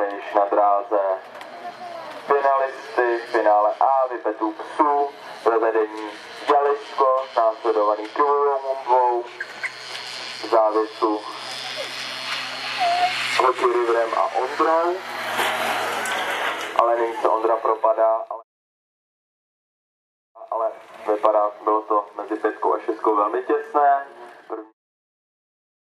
finish na dráze. Finalisty v finále A vypetů psů ve vedení Jališko, následovaný Kivou v závěsu proti Riverem a Ondrou. Ale nyní se Ondra propadá, ale vypadá, bylo to mezi 5 a 6 velmi těsné.